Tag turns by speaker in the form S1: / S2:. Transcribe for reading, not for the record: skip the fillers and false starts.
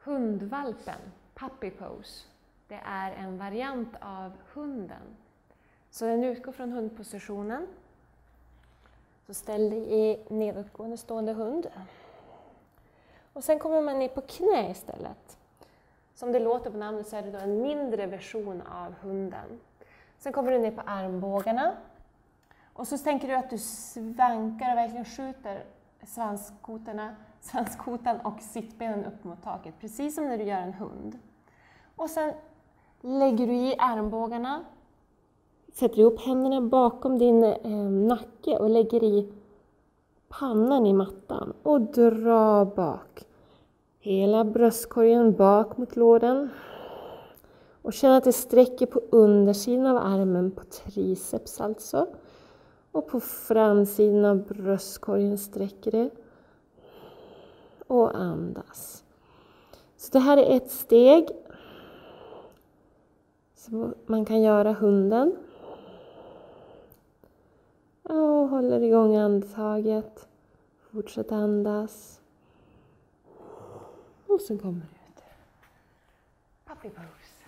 S1: hundvalpen, puppy pose, det är en variant av hunden. Så den utgår från hundpositionen. Så ställ dig i nedåtgående stående hund. Och sen kommer man ner på knä istället. Som det låter på namnet så är det då en mindre version av hunden. Sen kommer du ner på armbågarna. Och så tänker du att du svankar och verkligen skjuter svanskotan och sittbenen upp mot taket. Precis som när du gör en hund. Och sen lägger du i armbågarna. Sätter ihop händerna bakom din nacke och lägger i pannan i mattan. Och dra bak. Hela bröstkorgen bak mot låren. Och känn att det sträcker på undersidan av armen på triceps alltså. Och på framsidan av bröstkorgen sträcker det. Och andas. Så det här är ett steg. Så man kan göra hunden. Och håller igång andetaget. Fortsätt andas. Och sen kommer det ut. Puppy pose.